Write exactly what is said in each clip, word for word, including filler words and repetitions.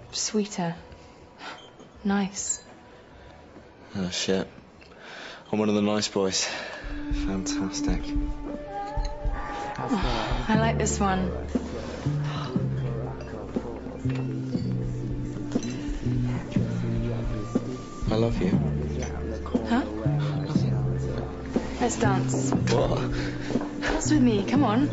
sweeter. Nice. Oh, shit. I'm one of the nice boys. Fantastic. Oh, I like this one. I love you. Huh? Let's dance. What? Dance with me, come on.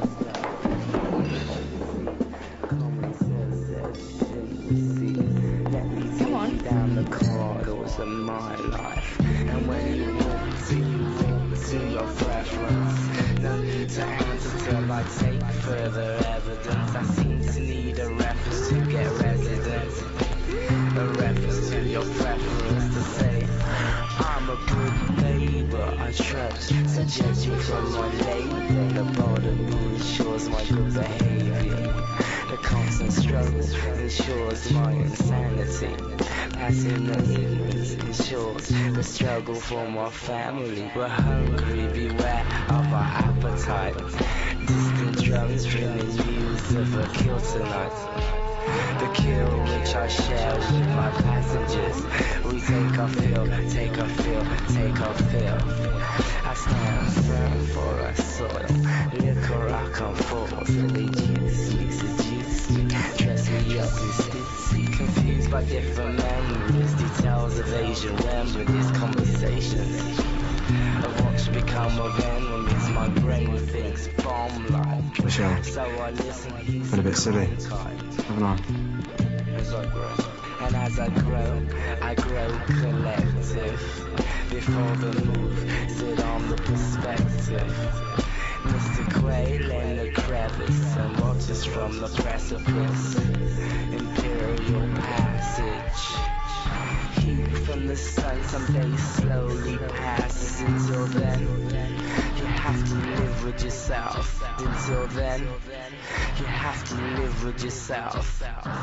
Come on. Down the corridors of my life, and when you walk to you walk to your preference. No need to answer till I take further evidence. I seem to need a reference to get residence, a reference to your preference to say I'm a good neighbor. I trust to judge you from my label. The border ensures my good behavior. The constant struggle ensures my insanity. Passing the ignorance ensures the struggle for my family. We're hungry, beware of our appetite. Distant drums bringing news of a kill tonight. The kill which I share with my passengers. We take our fill, take our fill, take our fill. I stand firm for our soil. Liquor I come forth, they juice me, seduce me, dress me up in stitsy. Confused by different memories, details of Asian remedies, conversations of what's become of enemies. My brain thinks bomb like. Michelle, So I listen. been a bit silly, haven't I? As I grow, and as I grow, I grow collective. Before the move, sit on the perspective. Mister Quail in the crevice and watches from the precipice. Imperial passage. Heat from the sun someday slowly passes. Until then, you have to live with yourself. Until then, you have to live with yourself.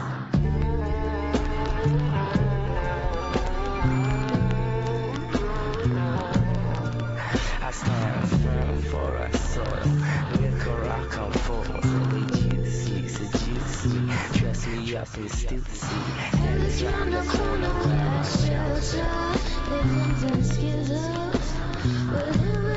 I stand firm for our soil. Liquor I come forth. They juice me, seduce me, dress me up in stupidity. And it's round the corner where I shelter. They think they're skilled up, but who